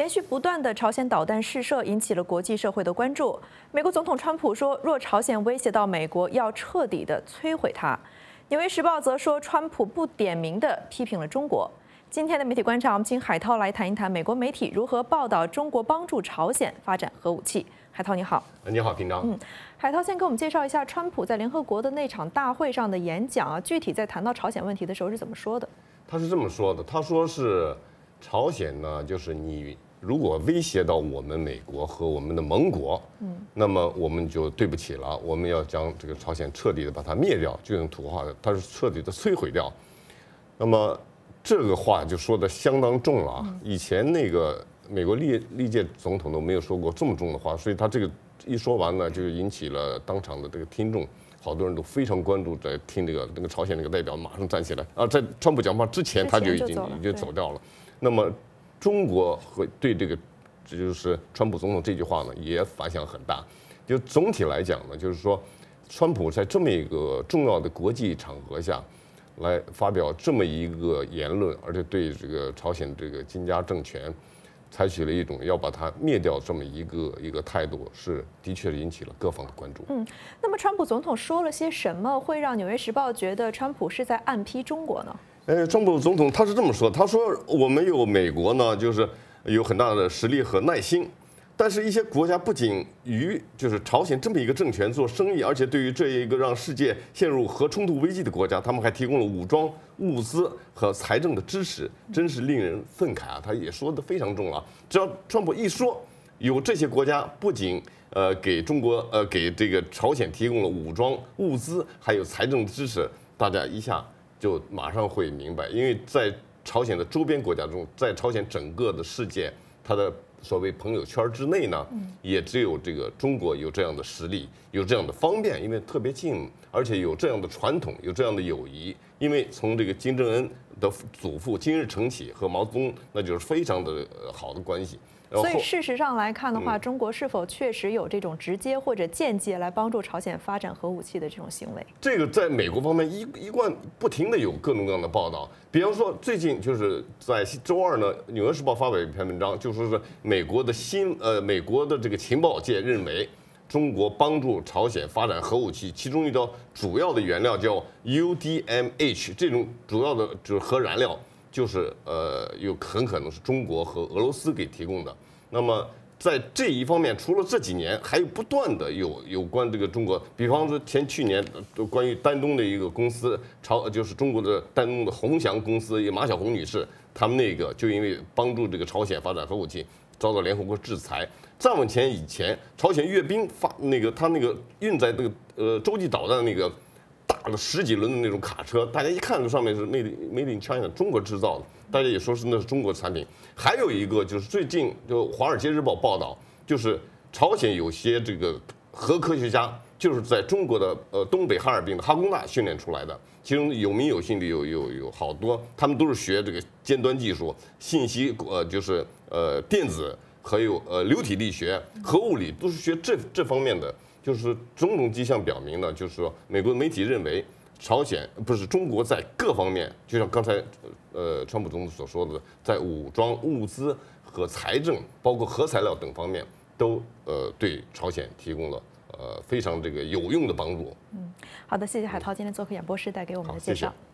连续不断的朝鲜导弹试射引起了国际社会的关注。美国总统川普说，若朝鲜威胁到美国，要彻底的摧毁它。纽约时报则说，川普不点名的批评了中国。今天的媒体观察，我们请海涛来谈一谈美国媒体如何报道中国帮助朝鲜发展核武器。海涛你好。 你好，平常。 海涛先给我们介绍一下川普在联合国的那场大会上的演讲啊，具体在谈到朝鲜问题的时候是怎么说的？ 他是这么说的，他说是朝鲜呢，就是你如果威胁到我们美国和我们的盟国，那么我们就对不起了，我们要将这个朝鲜彻底的把它灭掉，就用土话的，它是彻底的摧毁掉。那么这个话就说的相当重了啊，以前那个美国历届总统都没有说过这么重的话，所以他这个一说完呢，就引起了当场的这个听众。好多人都非常关注，在听那个朝鲜那个代表马上站起来啊，在川普讲话之前他就已经走掉了。那么中国会对这个，这就是川普总统这句话呢，也反响很大。就总体来讲呢，就是说，川普在这么一个重要的国际场合下，来发表这么一个言论，而且对这个朝鲜这个金家政权。采取了一种要把它灭掉这么一个态度，是的确引起了各方的关注。 那么川普总统说了些什么，会让《纽约时报》觉得川普是在暗批中国呢？ 川普总统他是这么说，他说我们有美国呢，就是有很大的实力和耐心，但是一些国家不仅与就是朝鲜这么一个政权做生意，而且对于这一个让世界陷入核冲突危机的国家，他们还提供了武装、物资和财政的支持，真是令人愤慨啊！他也说得非常重了。只要川普一说，有这些国家不仅给中国给这个朝鲜提供了武装、物资还有财政支持，大家一下就马上会明白，因为在朝鲜的周边国家中，在朝鲜整个的世界，它的所谓朋友圈之内呢，也只有这个中国有这样的实力，有这样的方便，因为特别近，而且有这样的传统，有这样的友谊。因为从这个金正恩的祖父金日成起和毛泽东，那就是非常的好的关系。 所以事实上来看的话，中国是否确实有这种直接或者间接来帮助朝鲜发展核武器的这种行为？这个在美国方面一贯不停的有各种各样的报道，比方说最近就是在周二呢，《纽约时报》发表一篇文章，就说是美国的美国的这个情报界认为，中国帮助朝鲜发展核武器，其中一条主要的原料叫 UDMH， 这种主要的就是核燃料。就是有很可能是中国和俄罗斯给提供的。那么在这一方面，除了这几年，还有不断的有关这个中国，比方说去年关于丹东的一个公司，就是中国的丹东的宏祥公司，马晓红女士，他们那个就因为帮助这个朝鲜发展核武器，遭到联合国制裁。再往前以前，朝鲜阅兵他那个运载那个洲际导弹的那个。大了10几轮的那种卡车，大家一看上面是 Made in China 中国制造的，大家也说是那是中国产品。还有一个就是最近就《华尔街日报》报道，就是朝鲜有些这个核科学家就是在中国的东北哈尔滨的哈工大训练出来的，其中有名有姓的有好多，他们都是学这个尖端技术、信息就是电子，还有流体力学、核物理，都是学这方面的。就是种种迹象表明呢，就是说，美国媒体认为朝鲜不是中国在各方面，就像刚才川普总统所说的，在武装、物资和财政，包括核材料等方面，都对朝鲜提供了非常这个有用的帮助。 好的，谢谢海涛今天做客演播室带给我们的介绍。 好，谢谢。